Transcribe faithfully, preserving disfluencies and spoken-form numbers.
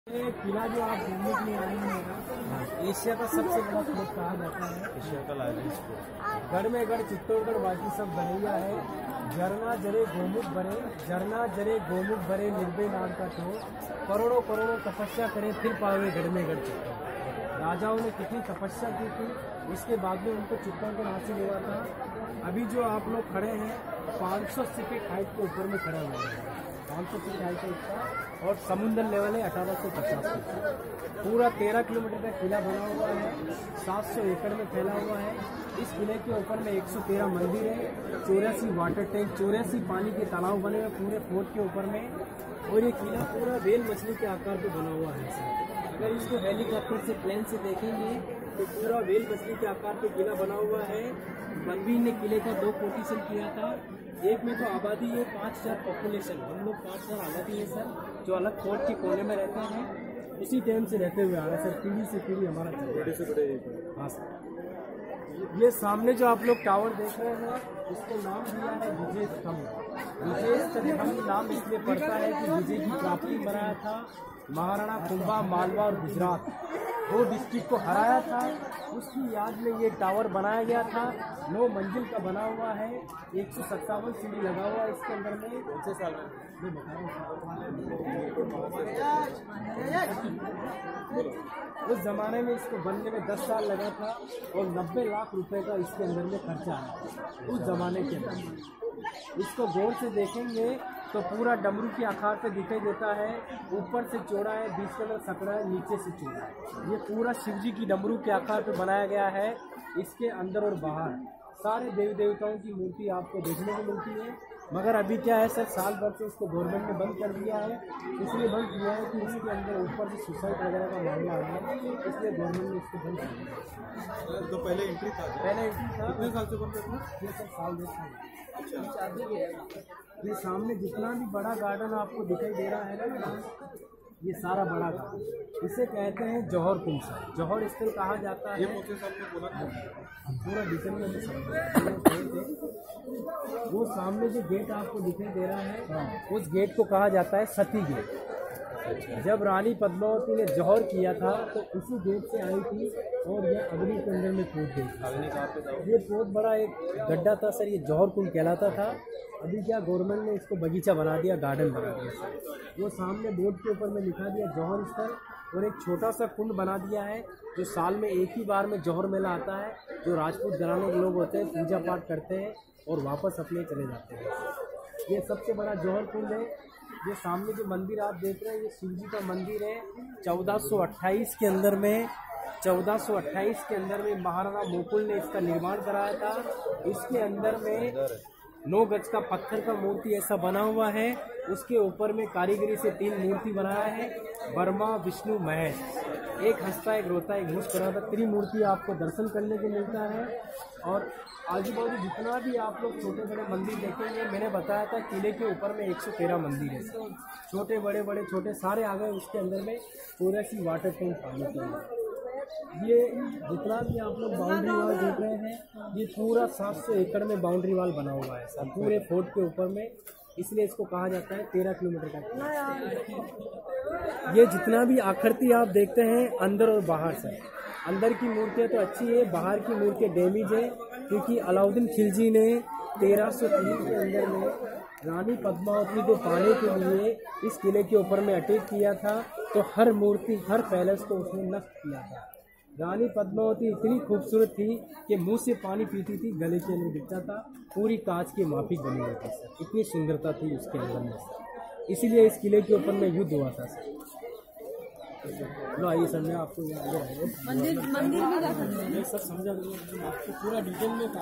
किला जो आप घूमने के लिए आए हैं, एशिया का सबसे बड़ा फोर्ट कहा जाता है। एशिया का लार्जेस्ट फोर्ट। गढ़ में गढ़ चित्तौड़गढ़ बाकी सब बनैया है। झरना जरे गोमुख भरे, झरना जरे गोमुख भरे निर्भय नाम का तो करोड़ों करोड़ों तपस्या करे फिर पावे गढ़ में गढ़ चित्तौड़गढ़। राजाओं ने कितनी तपस्या की थी, इसके बाद में उनको चित्तौड़गढ़ हासिल हुआ था। अभी जो आप लोग खड़े हैं पाँच सौ फीट हाइट के ऊपर में खड़े हुए हैं, पाँच सौ फीट हाइट है इसका, और समुद्र लेवल है अठारह सौ पचास फीट। पूरा तेरह किलोमीटर का किला बना हुआ है, सात सौ एकड़ में फैला हुआ है। इस किले के ऊपर में एक सौ तेरह मंदिर है, चौरासी वाटर टैंक, चौरासी पानी के तालाब बने हुए पूरे फोर्ट के ऊपर में। और ये किला पूरा वेल मछली के आकार पे बना हुआ है। अगर इसको हेलीकॉप्टर से प्लेन से देखेंगे तो पूरा वेल मछली के आकार पे किला बना हुआ है। बनवीर ने किले का दो कोटेशन किया था। एक में तो आबादी है पाँच हजार पॉपुलेशन, हम लोग पाँच हजार आबादी है सर, जो अलग फोर्ट के कोने में रहते हैं। इसी टाइम से रहते हुए आ रहे हैं सर, पीढ़ी से पीढ़ी हमारा बड़े से बड़े। हाँ सर, ये सामने जो आप लोग टावर देख रहे हैं इसको नाम दिया है विजय स्तंभ। विजय स्तंभ नाम इसलिए पड़ता है कि विजय की प्राप्ति बनाया था। महाराणा कुंभा, मालवा और गुजरात दो डिस्ट्रिक्ट को हराया था, उसकी याद में ये टावर बनाया गया था। नौ मंजिल का बना हुआ है, एक सौ सत्तावन सीढ़ी लगा हुआ है इसके अंदर में। कौन से साल में उस जमाने में इसको बनने में दस साल लगा था और नब्बे लाख रुपए का इसके अंदर में खर्चा है उस जमाने के अंदर। इसको गौर से देखेंगे तो पूरा डमरू के आकार पे दिखाई देता है। ऊपर से चौड़ा है, बीच के अंदर सकड़ा है, नीचे से चौड़ा है। ये पूरा शिवजी की डमरू के आकार पे बनाया गया है। इसके अंदर और बाहर सारे देवी देवताओं की मूर्ति आपको देखने को मिलती है। मगर अभी क्या है सर, साल भर से इसको गवर्नमेंट ने बंद कर दिया है। इसलिए बंद किया है कि इसके अंदर ऊपर से सुसाइड वगैरह का मामला आ है, इसलिए गवर्नमेंट ने इसको बंद कर दिया। तो पहले एंट्री था पहले एंट्री था। कितने साल से बंद था? ये सर साल डेढ़ साल। ये सामने जितना भी बड़ा गार्डन आपको दिखाई दे रहा है ना, ये सारा बड़ा गार्डन इसे कहते हैं जौहर कुंड सर। जौहर स्थल कहा जाता है। पूरा डिटेल में समझ। वो सामने जो गेट आपको दिखाई दे रहा है उस गेट को कहा जाता है सती गेट। जब रानी पद्मावती ने जौहर किया था तो उसी गेट से आई थी और यह अग्नि के अंदर में कूद गई। ये बहुत बड़ा एक गड्ढा था सर, ये जौहर कुंड कहलाता था। अभी क्या गवर्नमेंट ने इसको बगीचा बना दिया, गार्डन बना दिया सर। वो सामने बोर्ड के ऊपर में लिखा दिया जौहर स्थल, और एक छोटा सा कुंड बना दिया है जो साल में एक ही बार में जौहर मेला आता है। जो राजपूत घराने के लोग होते हैं पूजा पाठ करते हैं और वापस अपने चले जाते हैं। ये सबसे बड़ा जौहर कुंड है। ये सामने जो मंदिर आप देख रहे हैं ये शिव जी का मंदिर है। चौदह सौ अट्ठाईस के अंदर में चौदह सौ अट्ठाईस के अंदर में महाराणा मुकुल ने इसका निर्माण कराया था। इसके अंदर में नौ गज का पत्थर का मूर्ति ऐसा बना हुआ है। उसके ऊपर में कारीगरी से तीन मूर्ति बनाया है, ब्रह्मा विष्णु महेश। एक हंसता, एक रोता, एक मुस्कुराता, त्रिमूर्ति आपको दर्शन करने को मिलता है। और आजू बाजू जितना भी आप लोग छोटे बड़े मंदिर देखेंगे, मैंने बताया था किले के ऊपर में एक सौ तेरह मंदिर है, छोटे बड़े बड़े छोटे सारे आ गए। उसके अंदर में चौरासी वाटर टैंक पानी के। ये जितना भी आप लोग बाउंड्री वाल देख रहे हैं ये पूरा सात सौ एकड़ में बाउंड्री वाल बना हुआ है सर, पूरे फोर्ट के ऊपर में। इसलिए इसको कहा जाता है तेरह किलोमीटर का। ये जितना भी आकृति आप देखते हैं अंदर और बाहर से, अंदर की मूर्तियाँ तो अच्छी है, बाहर की मूर्तियाँ डैमेज है, क्योंकि अलाउद्दीन खिलजी ने तेरह सौ तीन के अंदर में रानी पद्मावती को पाने के लिए इस किले के ऊपर में अटैक किया था। तो हर मूर्ति, हर पैलेस को उसने नष्ट किया था। रानी पद्मावती इतनी खूबसूरत थी कि मुंह से पानी पीती थी, गले के अंदर दिखता था, पूरी कांच की माफिक बनी हुई थी सर, इतनी सुंदरता थी उसके अंदर में सर। इसीलिए इस किले के ऊपर में युद्ध हुआ था सर। लो आइए सर, मैं आपको मंदिर मंदिर भी सर समझा आपको पूरा डिटेल में।